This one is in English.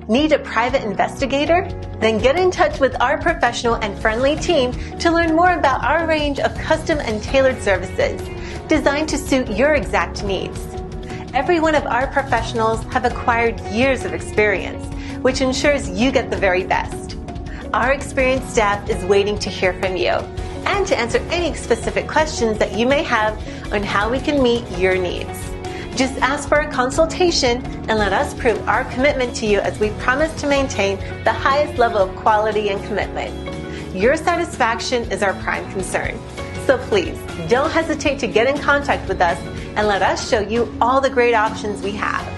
Need a private investigator? Then get in touch with our professional and friendly team to learn more about our range of custom and tailored services designed to suit your exact needs. Every one of our professionals have acquired years of experience, which ensures you get the very best. Our experienced staff is waiting to hear from you and to answer any specific questions that you may have on how we can meet your needs. Just ask for a consultation and let us prove our commitment to you as we promise to maintain the highest level of quality and commitment. Your satisfaction is our prime concern. So please, don't hesitate to get in contact with us and let us show you all the great options we have.